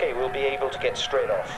Okay, we'll be able to get straight off.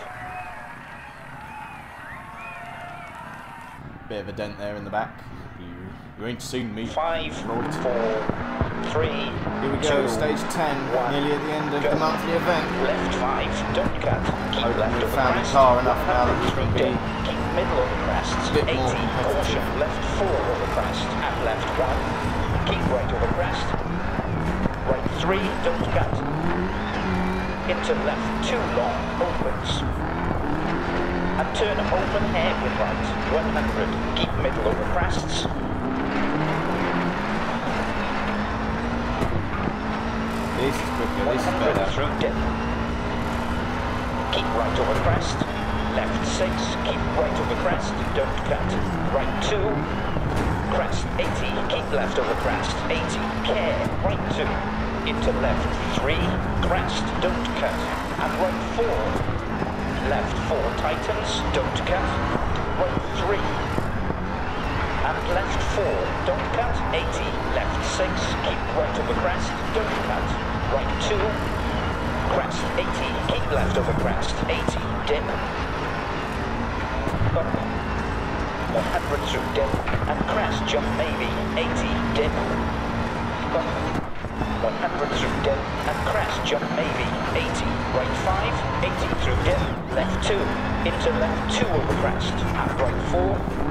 Bit of a dent there in the back. You're going to soon meet 5, 4, 3. Here we go, 2, stage 10, 1, nearly at the end of go. the monthly event. Left 5, don't cut. Keep Hope left we've over found the crest. car enough now that we can be Keep middle over crest. a bit 80, more competitive. caution. Left 4 over crest. And left 1. Keep right over crest. Right 3, don't cut. Into left 2 long, opens. And turn open hairpin right. 100. Keep middle over crests. This is quicker, this is better. Through dip. Keep right over crest. Left 6. Keep right over crest. Don't cut. Right 2. Crest 80. Keep left over crest. 80. Care. Right 2. Into left 3. Crest. Don't cut. And right 4. Left 4 tightens. Don't cut. Right 3. And left 4. Don't cut. 80. Left 6. Keep right over crest. Don't cut. Right 2. Crest 80. Keep left over crest. 80. Dip. Up. 100 through dip. And crest jump maybe. 80. Dip. Up. 100 through dip. And crest jump maybe. 80. Right 5. 80 through dip. Left 2. Into left 2 over crest. And right 4.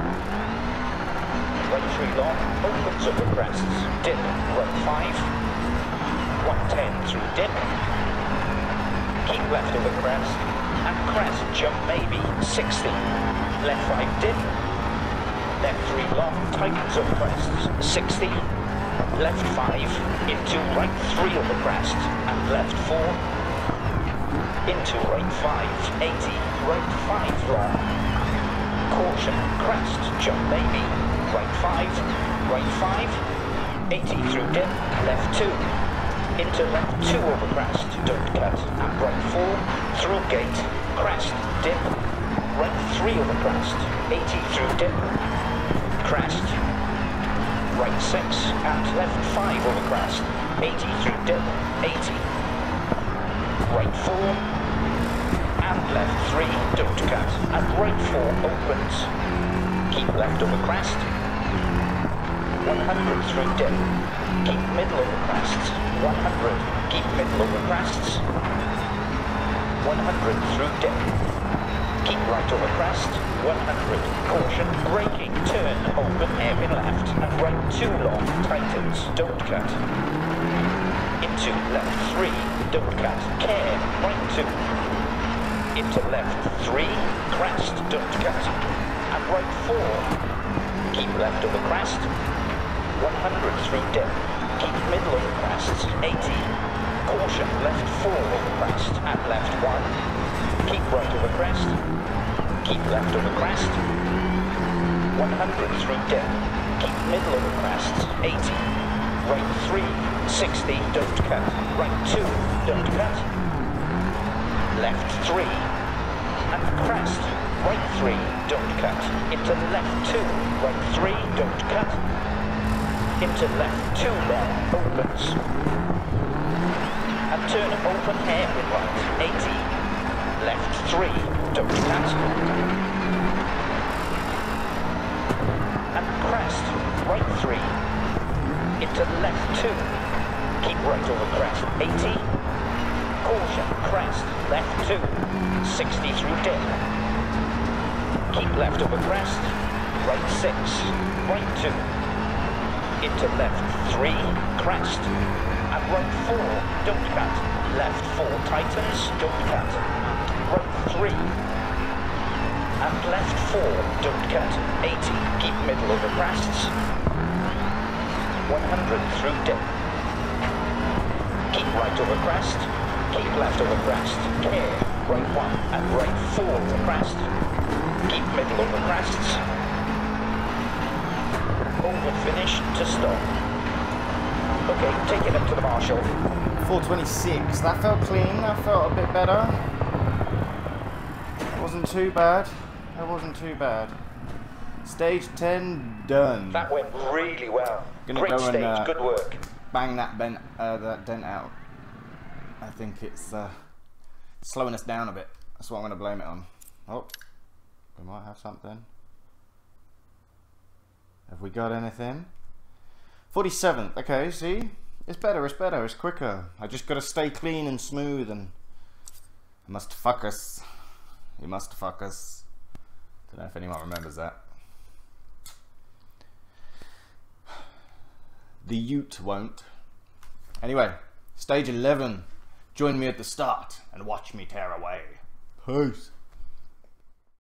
Right 3 long. Opens over crests. Dip. Right 5. 110 through dip. Keep left over crest. And crest jump maybe. 60. Left 5 dip. Left 3 long. Tightens over crests. 60. Left 5 into right 3 over crest. And left 4. Into right 5. 80. Right 5 long. Caution. Crest jump maybe. Right 5. Right 5. 80 through dip. Left 2. Into left 2 over crest, don't cut, and right 4, through gate, crest, dip, right 3 over crest, 80 through dip, crest, right 6, and left 5 over crest, 80 through dip, 80, right 4, and left 3, don't cut, and right 4 opens, keep left over crest, 100 through dip, keep middle over crests, 100, keep middle over crests, 100 through dip, keep right over crest, 100, caution, braking, turn, open, hairpin left, and right 2 long, tightens, don't cut, into left 3, don't cut, care, right 2, into left 3, crest, don't cut, and right 4, keep left over crest, 100 through dip, keep middle over crests, 80, caution, left 4 over crest, and left 1, keep right over crest, keep left over crest, 100 through dip, keep middle over crests, 80, right 3, 60, don't cut, right 2, don't cut, left 3, and crest, right 3, don't cut, into left 2, right 3, don't cut, into left 2 long, opens, and turn open hairpin right, 80, left 3, don't cut, and crest, right 3, into left 2, keep right over crest, 80, caution, crest, left 2, 60 through dip, keep left over crest, right 6, right 2, into left 3, crest, and right 4, don't cut, left 4 tightens, don't cut, right 3, and left 4, don't cut, 80, keep middle over crests, 100 through dip, keep right over crest, keep left over crest, care, right 1, and right 4 over crest, keep middle over crests, over finish to stop. Okay, take it up to the marshal. 426, that felt clean, that felt a bit better. Wasn't too bad, that wasn't too bad. Stage 10 done. That went really well. Gonna Great go stage, and, good work. Bang that dent out. I think it's slowing us down a bit. That's what I'm going to blame it on. Oh, we might have something. Have we got anything? 47th. Okay, see? It's better, it's quicker. I just got to stay clean and smooth, and it must fuck us. It must fuck us. Don't know if anyone remembers that. The Ute won't. Anyway, stage 11. Join me at the start and watch me tear away. Peace.